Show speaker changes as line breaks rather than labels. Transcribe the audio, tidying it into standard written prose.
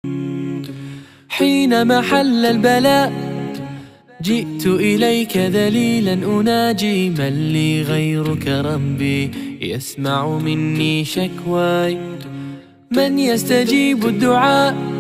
حينما حل البلاء جئت إليك ذليلا أناجي، من لي غيرك ربي يسمع مني شكواي، من يستجيب الدعاء